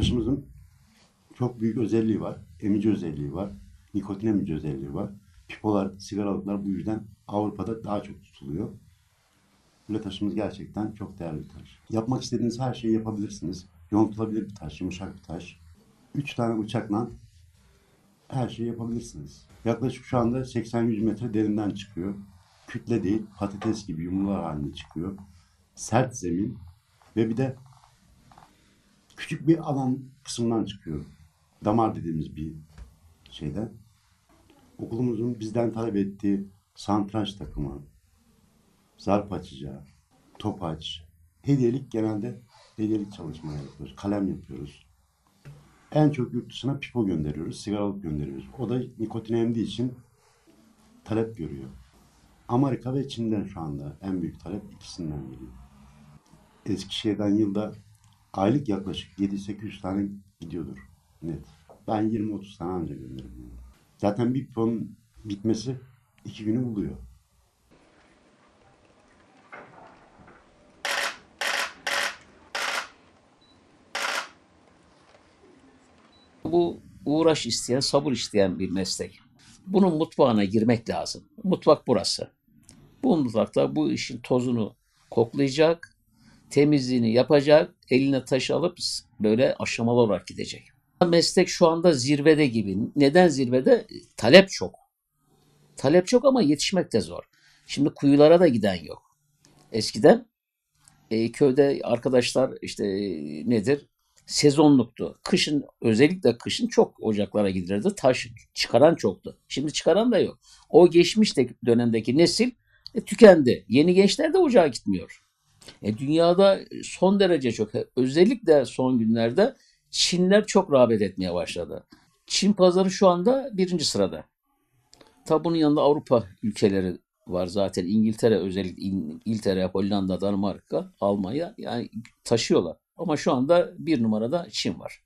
Taşımızın çok büyük özelliği var. Emici özelliği var. Nikotin emici özelliği var. Pipolar, sigaralıklar bu yüzden Avrupa'da daha çok tutuluyor. Lüle taşımız gerçekten çok değerli bir taş. Yapmak istediğiniz her şeyi yapabilirsiniz. Yontulabilir bir taş, yumuşak bir taş. 3 tane bıçakla her şeyi yapabilirsiniz. Yaklaşık şu anda 80-100 metre derinden çıkıyor. Kütle değil, patates gibi yumrular halinde çıkıyor. Sert zemin ve bir de küçük bir alan kısmından çıkıyor. Damar dediğimiz bir şeyden. Okulumuzun bizden talep ettiği satranç takımı, zarf açacağı, topaç, hediyelik genelde hediyelik çalışmalar yapıyoruz. Kalem yapıyoruz. En çok yurt dışına pipo gönderiyoruz, sigaralık gönderiyoruz. O da nikotin emdiği için talep görüyor. Amerika ve Çin'den şu anda en büyük talep ikisinden geliyor. Eskişehir'den yılda aylık yaklaşık 700-800 tane gidiyordur net. Ben 20-30 tane anca gönderiyorum. Zaten bir piponun bitmesi 2 günü buluyor. Bu uğraş isteyen, sabır isteyen bir meslek. Bunun mutfağına girmek lazım. Mutfak burası. Bu mutfakta bu işin tozunu koklayacak, temizliğini yapacak, eline taşı alıp böyle aşamalı olarak gidecek. Meslek şu anda zirvede gibi. Neden zirvede? Talep çok. Talep çok ama yetişmek de zor. Şimdi kuyulara da giden yok. Eskiden köyde arkadaşlar işte nedir? Sezonluktu. Kışın özellikle kışın çok ocaklara gidilirdi. Taş çıkaran çoktu. Şimdi çıkaran da yok. O geçmiş dönemdeki nesil tükendi. Yeni gençler de ocağa gitmiyor. Dünyada son derece çok özellikle son günlerde Çinler çok rağbet etmeye başladı. Çin pazarı şu anda birinci sırada. Tabi bunun yanında Avrupa ülkeleri var zaten. İngiltere özellikle İngiltere, Hollanda, Danimarka, Almanya yani taşıyorlar. Ama şu anda bir numarada Çin var.